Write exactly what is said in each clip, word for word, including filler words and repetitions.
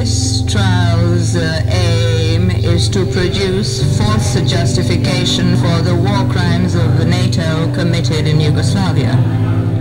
This trial's uh, aim is to produce false justification for the war crimes of NATO committed in Yugoslavia.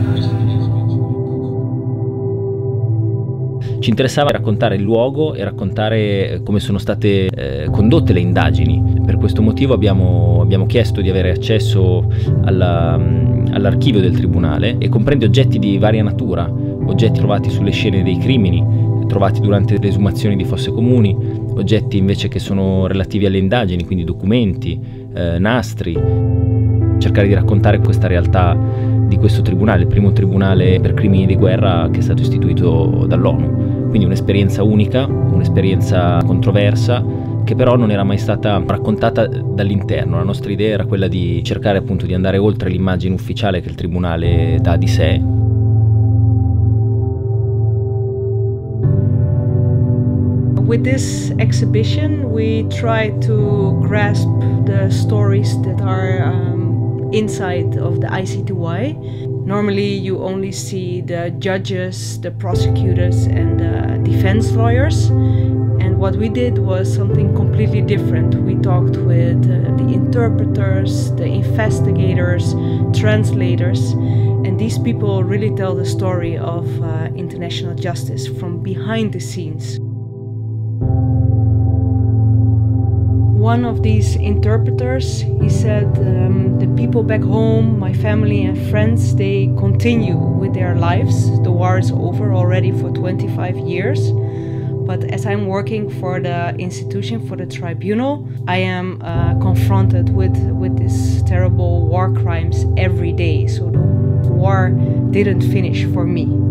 Ci interessava raccontare il luogo e raccontare come sono state eh, condotte le indagini. Per questo motivo abbiamo, abbiamo chiesto di avere accesso alla, all'archivio del Tribunale, e comprende oggetti di varia natura, oggetti trovati sulle scene dei crimini, trovati durante le esumazioni di fosse comuni, oggetti invece che sono relativi alle indagini, quindi documenti, eh, nastri. Cercare di raccontare questa realtà di questo tribunale, il primo tribunale per crimini di guerra che è stato istituito dall'ONU. Quindi un'esperienza unica, un'esperienza controversa, che però non era mai stata raccontata dall'interno. La nostra idea era quella di cercare appunto di andare oltre l'immagine ufficiale che il tribunale dà di sé. With this exhibition, we try to grasp the stories that are um, inside of the I C T Y. Normally, you only see the judges, the prosecutors, and the defense lawyers. And what we did was something completely different. We talked with uh, the interpreters, the investigators, translators, and these people really tell the story of uh, international justice from behind the scenes. One of these interpreters, he said, um, the people back home, my family and friends, they continue with their lives. The war is over already for twenty-five years. But as I'm working for the institution, for the tribunal, I am uh, confronted with, with these terrible war crimes every day. So the war didn't finish for me.